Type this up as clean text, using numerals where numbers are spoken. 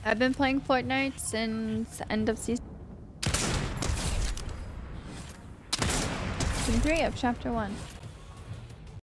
I've been playing Fortnite since end of season 3 of chapter 1.